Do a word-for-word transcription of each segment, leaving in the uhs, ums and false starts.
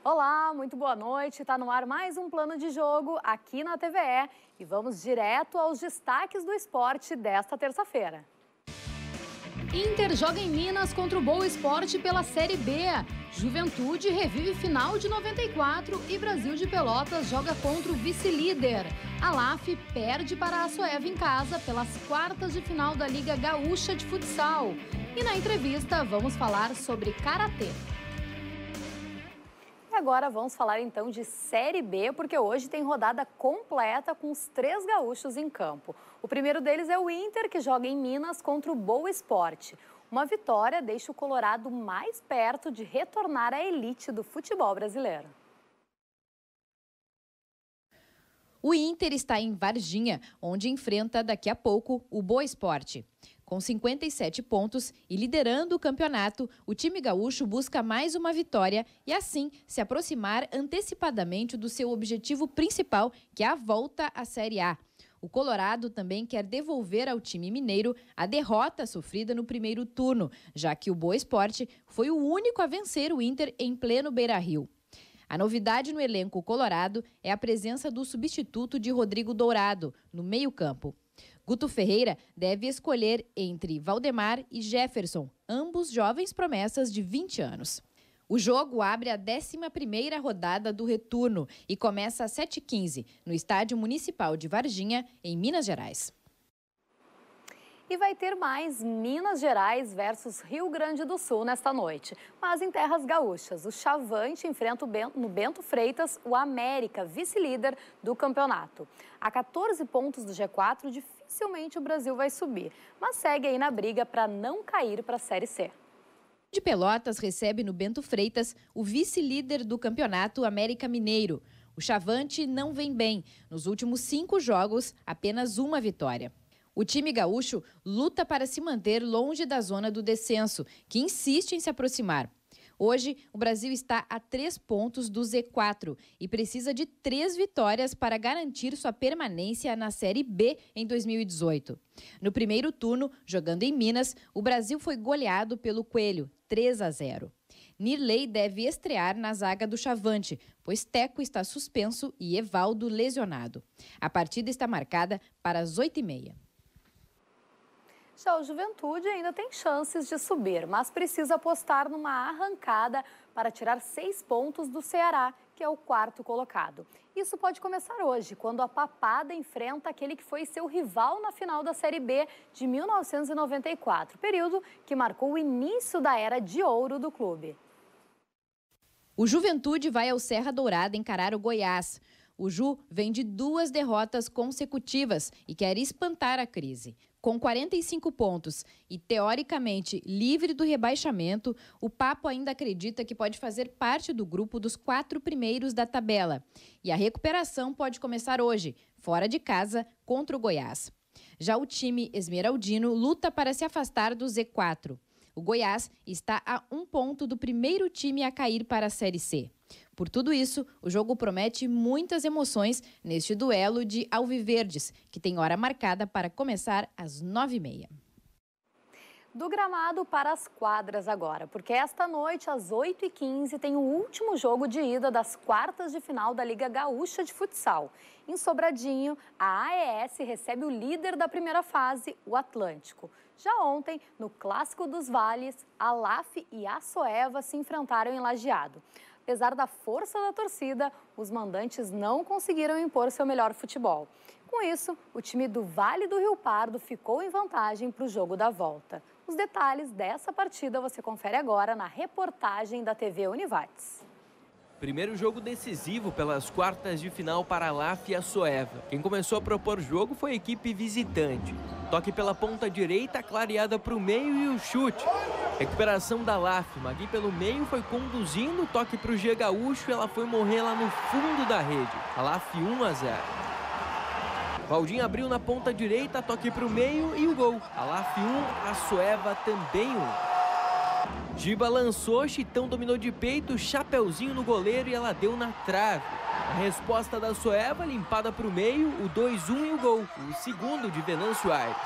Olá, muito boa noite. Está no ar mais um Plano de Jogo aqui na T V E e vamos direto aos destaques do esporte desta terça-feira. Inter joga em Minas contra o Boa Esporte pela Série B. Juventude revive final de noventa e quatro e Brasil de Pelotas joga contra o vice-líder. A L A F perde para a Asoeva em casa pelas quartas de final da Liga Gaúcha de Futsal. E na entrevista vamos falar sobre karatê. E agora vamos falar então de Série B, porque hoje tem rodada completa com os três gaúchos em campo. O primeiro deles é o Inter, que joga em Minas contra o Boa Esporte. Uma vitória deixa o Colorado mais perto de retornar à elite do futebol brasileiro. O Inter está em Varginha, onde enfrenta daqui a pouco o Boa Esporte. Com cinquenta e sete pontos e liderando o campeonato, o time gaúcho busca mais uma vitória e assim se aproximar antecipadamente do seu objetivo principal, que é a volta à Série A. O Colorado também quer devolver ao time mineiro a derrota sofrida no primeiro turno, já que o Boa Esporte foi o único a vencer o Inter em pleno Beira-Rio. A novidade no elenco colorado é a presença do substituto de Rodrigo Dourado no meio-campo. Guto Ferreira deve escolher entre Valdemar e Jefferson, ambos jovens promessas de vinte anos. O jogo abre a décima primeira rodada do retorno e começa às sete e quinze, no Estádio Municipal de Varginha, em Minas Gerais. E vai ter mais Minas Gerais versus Rio Grande do Sul nesta noite. Mas em terras gaúchas, o Chavante enfrenta no Bento Freitas o América, vice-líder do campeonato. A quatorze pontos do G quatro, dificilmente o Brasil vai subir, mas segue aí na briga para não cair para a Série C. De Pelotas recebe no Bento Freitas o vice-líder do campeonato, América Mineiro. O Chavante não vem bem. Nos últimos cinco jogos, apenas uma vitória. O time gaúcho luta para se manter longe da zona do descenso, que insiste em se aproximar. Hoje, o Brasil está a três pontos do Z quatro e precisa de três vitórias para garantir sua permanência na Série B em dois mil e dezoito. No primeiro turno, jogando em Minas, o Brasil foi goleado pelo Coelho, três a zero. Nirley deve estrear na zaga do Chavante, pois Teco está suspenso e Evaldo lesionado. A partida está marcada para as oito e meia. Já o Juventude ainda tem chances de subir, mas precisa apostar numa arrancada para tirar seis pontos do Ceará, que é o quarto colocado. Isso pode começar hoje, quando a Papada enfrenta aquele que foi seu rival na final da Série B de mil novecentos e noventa e quatro, período que marcou o início da era de ouro do clube. O Juventude vai ao Serra Dourada encarar o Goiás. O Ju vem de duas derrotas consecutivas e quer espantar a crise. Com quarenta e cinco pontos e, teoricamente, livre do rebaixamento, o Papo ainda acredita que pode fazer parte do grupo dos quatro primeiros da tabela. E a recuperação pode começar hoje, fora de casa, contra o Goiás. Já o time esmeraldino luta para se afastar do Z quatro. O Goiás está a um ponto do primeiro time a cair para a Série C. Por tudo isso, o jogo promete muitas emoções neste duelo de alviverdes, que tem hora marcada para começar às nove e meia. Do gramado para as quadras agora, porque esta noite, às oito e quinze, tem o último jogo de ida das quartas de final da Liga Gaúcha de Futsal. Em Sobradinho, a A E S recebe o líder da primeira fase, o Atlântico. Já ontem, no Clássico dos Vales, a L A F e a Asoeva se enfrentaram em Lajeado. Apesar da força da torcida, os mandantes não conseguiram impor seu melhor futebol. Com isso, o time do Vale do Rio Pardo ficou em vantagem para o jogo da volta. Os detalhes dessa partida você confere agora na reportagem da T V Univates. Primeiro jogo decisivo pelas quartas de final para a L A F e a Asoeva. Quem começou a propor jogo foi a equipe visitante. Toque pela ponta direita, clareada para o meio e o chute. Recuperação da L A F. Magui pelo meio foi conduzindo o toque para o G Gaúcho e ela foi morrer lá no fundo da rede. A L A F um a zero. Valdinho abriu na ponta direita, toque para o meio e o gol. A L A F um, a Asoeva também um. Giba lançou, Chitão dominou de peito, chapeuzinho no goleiro e ela deu na trave. A resposta da Asoeva, limpada para o meio, o dois a um e o gol, o segundo de Venâncio Aires.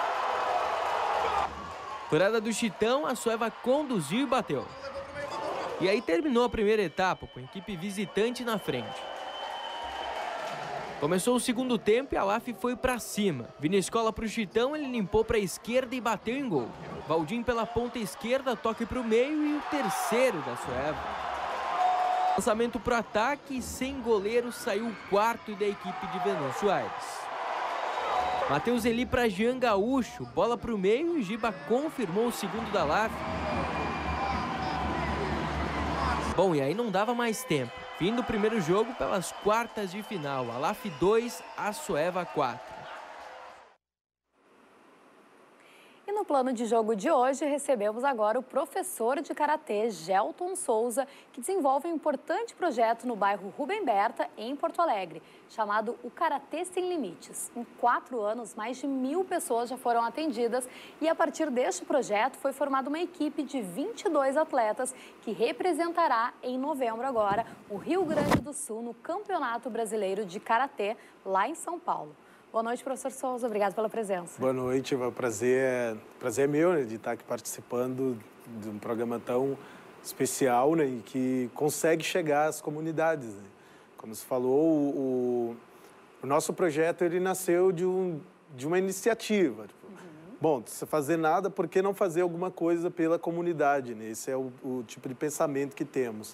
Furada do Chitão, a Asoeva conduziu e bateu. E aí terminou a primeira etapa, com a equipe visitante na frente. Começou o segundo tempo e a L A F foi para cima. Viníscola para o Chitão, ele limpou para a esquerda e bateu em gol. Valdim pela ponta esquerda, toque para o meio e o terceiro da Sueva. Lançamento para o ataque e sem goleiro saiu o quarto da equipe de Venâncio Aires. Matheus Eli para Jean Gaúcho, bola para o meio e Giba confirmou o segundo da L A F. Bom, e aí não dava mais tempo. Fim do primeiro jogo pelas quartas de final. A L A F dois, a Sueva quatro. E no plano de jogo de hoje, recebemos agora o professor de karatê Gelton Souza, que desenvolve um importante projeto no bairro Rubem Berta, em Porto Alegre, chamado o Karatê Sem Limites. Em quatro anos, mais de mil pessoas já foram atendidas e a partir deste projeto foi formada uma equipe de vinte e dois atletas que representará em novembro agora o Rio Grande do Sul no Campeonato Brasileiro de Karatê, lá em São Paulo. Boa noite, professor Souza. Obrigado pela presença. Boa noite. O prazer, prazer é meu, né, de estar aqui participando de um programa tão especial, né, e que consegue chegar às comunidades. Né? Como você falou, o, o nosso projeto ele nasceu de, um, de uma iniciativa. Tipo, uhum. Bom, se fazer nada, por que não fazer alguma coisa pela comunidade? Né? Esse é o, o tipo de pensamento que temos.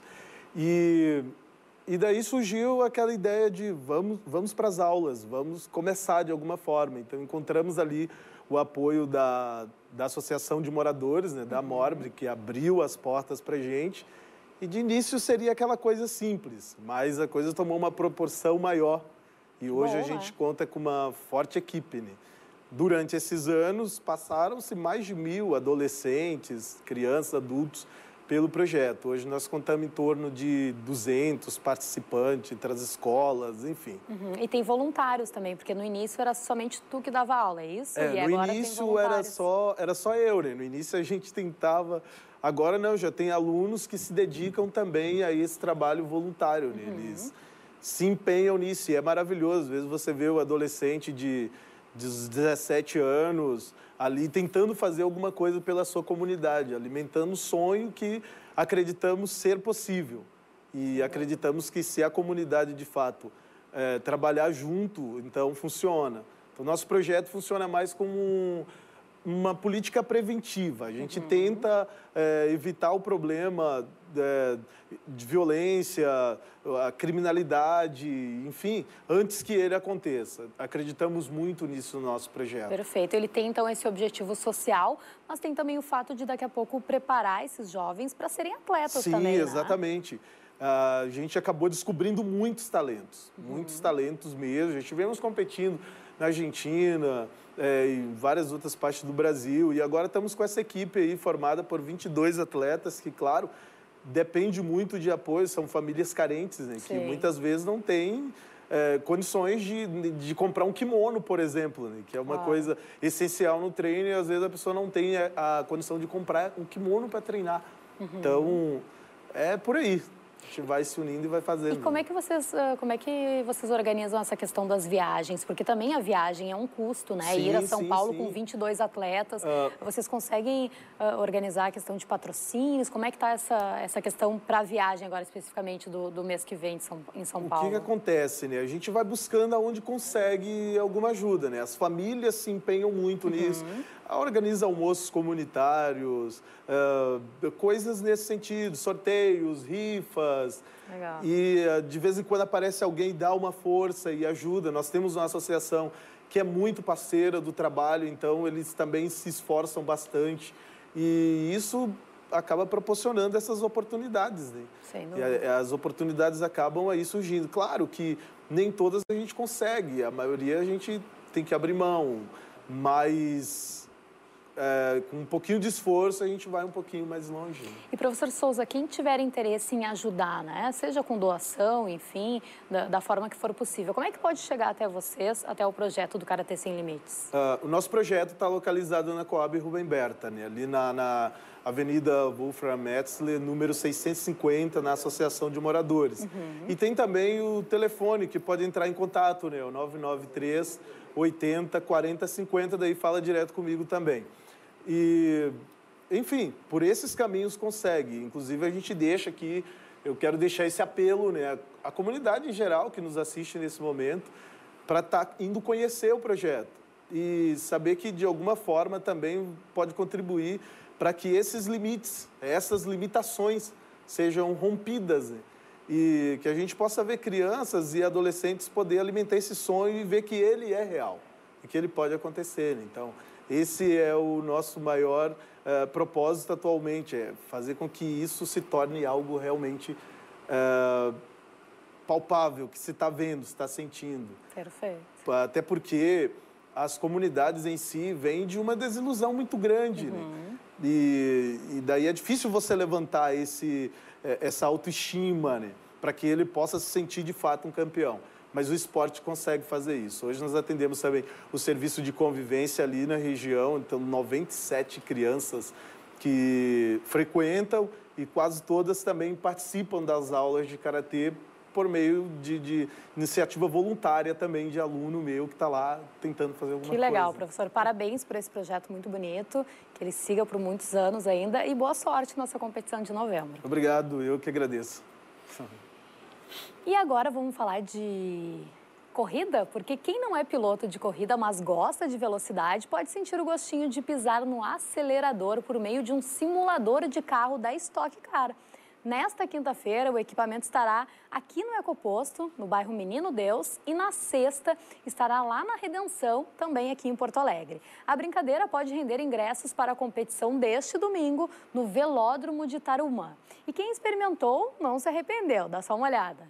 E... E daí surgiu aquela ideia de vamos, vamos para as aulas, vamos começar de alguma forma. Então, encontramos ali o apoio da, da Associação de Moradores, né, da uhum. Morbre, que abriu as portas para a gente. E de início seria aquela coisa simples, mas a coisa tomou uma proporção maior. E hoje Bom, a gente é. conta com uma forte equipe. Né? Durante esses anos, passaram-se mais de mil adolescentes, crianças, adultos, pelo projeto. Hoje nós contamos em torno de duzentos participantes entre as escolas, enfim. Uhum. E tem voluntários também, porque no início era somente tu que dava aula, é isso? É, e no agora início era só, era só eu, né? No início a gente tentava... Agora não, já tem alunos que se dedicam também a esse trabalho voluntário, né? Uhum. Eles se empenham nisso e é maravilhoso. Às vezes você vê o adolescente de, de dezessete anos... ali tentando fazer alguma coisa pela sua comunidade, alimentando o sonho que acreditamos ser possível. E acreditamos que se a comunidade, de fato, é, trabalhar junto, então funciona. Então, nosso projeto funciona mais como um, uma política preventiva. A gente uhum. tenta é, evitar o problema é, de violência, a criminalidade, enfim, antes que ele aconteça. Acreditamos muito nisso no nosso projeto. Perfeito. Ele tem, então, esse objetivo social, mas tem também o fato de, daqui a pouco, preparar esses jovens para serem atletas Sim, também, Sim, exatamente. Né? A gente acabou descobrindo muitos talentos, uhum. muitos talentos mesmo. Já estivemos competindo na Argentina, é, em várias outras partes do Brasil, e agora estamos com essa equipe aí formada por vinte e dois atletas que, claro, depende muito de apoio, são famílias carentes, né, que muitas vezes não têm é, condições de, de comprar um kimono, por exemplo, né, que é uma ah. coisa essencial no treino e às vezes a pessoa não tem a, a condição de comprar um kimono para treinar. Uhum. Então, é por aí. A gente vai se unindo e vai fazendo. E como é que vocês, como é que vocês organizam essa questão das viagens? Porque também a viagem é um custo, né? Sim, Ir a São sim, Paulo sim. com vinte e dois atletas. Uh, vocês conseguem uh, organizar a questão de patrocínios? Como é que está essa, essa questão para a viagem agora, especificamente do, do mês que vem em São, em São Paulo? O que, que acontece, né? A gente vai buscando aonde consegue alguma ajuda, né? As famílias se empenham muito uhum. nisso. Organiza almoços comunitários, uh, coisas nesse sentido, sorteios, rifas. Legal. E uh, de vez em quando aparece alguém e dá uma força e ajuda. Nós temos uma associação que é muito parceira do trabalho, então eles também se esforçam bastante. E isso acaba proporcionando essas oportunidades, né? Sem dúvida. E a, as oportunidades acabam aí surgindo. Claro que nem todas a gente consegue, a maioria a gente tem que abrir mão, mas... É, com um pouquinho de esforço, a gente vai um pouquinho mais longe. E, professor Souza, quem tiver interesse em ajudar, né? Seja com doação, enfim, da, da forma que for possível, como é que pode chegar até vocês, até o projeto do Karatê Sem Limites? Uh, o nosso projeto está localizado na Coab Rubem Berta, né? Ali na, na Avenida Wolfram Metzler, número seiscentos e cinquenta, na Associação de Moradores. Uhum. E tem também o telefone que pode entrar em contato, né? O nove nove três, oitenta, quarenta, cinquenta, daí fala direto comigo também. E enfim, por esses caminhos consegue. Inclusive, a gente deixa aqui, eu quero deixar esse apelo, né, à comunidade em geral que nos assiste nesse momento, para estar tá indo conhecer o projeto e saber que, de alguma forma, também pode contribuir para que esses limites, essas limitações sejam rompidas, né? E que a gente possa ver crianças e adolescentes poder alimentar esse sonho e ver que ele é real e que ele pode acontecer, né? Então, esse é o nosso maior uh, propósito atualmente, é fazer com que isso se torne algo realmente uh, palpável, que se está vendo, se está sentindo. Perfeito. Até porque as comunidades em si vêm de uma desilusão muito grande, uhum. né? E, e daí é difícil você levantar esse, essa autoestima, né? Para que ele possa se sentir de fato um campeão. Mas o esporte consegue fazer isso. Hoje nós atendemos também o serviço de convivência ali na região, então noventa e sete crianças que frequentam e quase todas também participam das aulas de karatê por meio de, de iniciativa voluntária também de aluno meu que está lá tentando fazer alguma coisa. Que legal, professor. Parabéns por esse projeto muito bonito, que ele siga por muitos anos ainda e boa sorte nessa competição de novembro. Obrigado, eu que agradeço. E agora vamos falar de corrida, porque quem não é piloto de corrida, mas gosta de velocidade, pode sentir o gostinho de pisar no acelerador por meio de um simulador de carro da Stock Car. Nesta quinta-feira, o equipamento estará aqui no Ecoposto, no bairro Menino Deus, e na sexta estará lá na Redenção, também aqui em Porto Alegre. A brincadeira pode render ingressos para a competição deste domingo no Velódromo de Tarumã. E quem experimentou não se arrependeu, dá só uma olhada.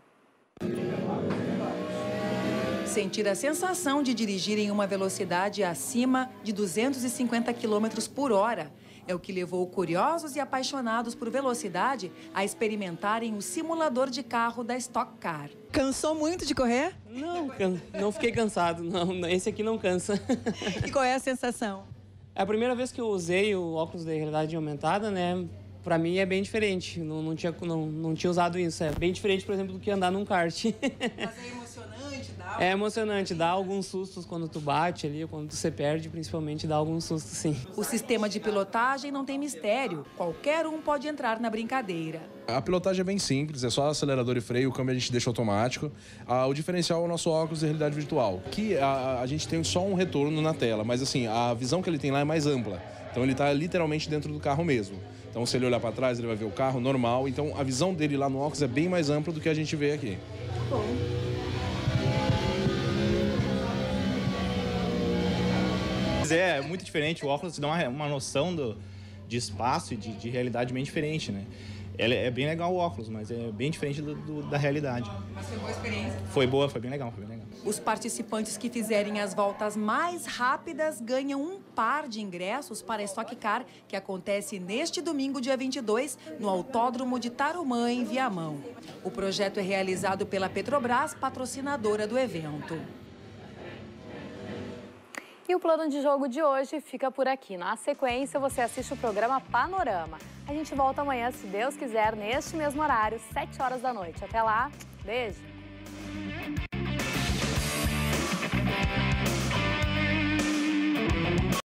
Sentir a sensação de dirigir em uma velocidade acima de duzentos e cinquenta quilômetros por hora é o que levou curiosos e apaixonados por velocidade a experimentarem o simulador de carro da Stock Car. Cansou muito de correr? Não, não fiquei cansado. Não, esse aqui não cansa. E qual é a sensação? É a primeira vez que eu usei o óculos de realidade aumentada, né? Pra mim é bem diferente. Não, não, tinha, não, não tinha usado isso. É bem diferente, por exemplo, do que andar num kart. Mas é emocionante, dá? É emocionante, dá alguns sustos quando tu bate ali, quando tu se perde, principalmente, dá alguns sustos, sim. O sistema de pilotagem não tem mistério. Qualquer um pode entrar na brincadeira. A pilotagem é bem simples, é só acelerador e freio, o câmbio a gente deixa automático. Ah, o diferencial é o nosso óculos de realidade virtual, que a, a gente tem só um retorno na tela, mas assim, a visão que ele tem lá é mais ampla. Então ele está literalmente dentro do carro mesmo. Então se ele olhar para trás, ele vai ver o carro normal. Então a visão dele lá no óculos é bem mais ampla do que a gente vê aqui. Bom. É muito diferente, o óculos dá uma, uma noção do, de espaço e de, de realidade bem diferente, né? É, é bem legal o óculos, mas é bem diferente do, do, da realidade. Mas foi boa experiência? Foi boa, foi bem legal, foi bem legal. Os participantes que fizerem as voltas mais rápidas ganham um par de ingressos para a Stock Car, que acontece neste domingo, dia vinte e dois, no Autódromo de Tarumã, em Viamão. O projeto é realizado pela Petrobras, patrocinadora do evento. E o plano de jogo de hoje fica por aqui. Na sequência, você assiste o programa Panorama. A gente volta amanhã, se Deus quiser, neste mesmo horário, sete horas da noite. Até lá, beijo!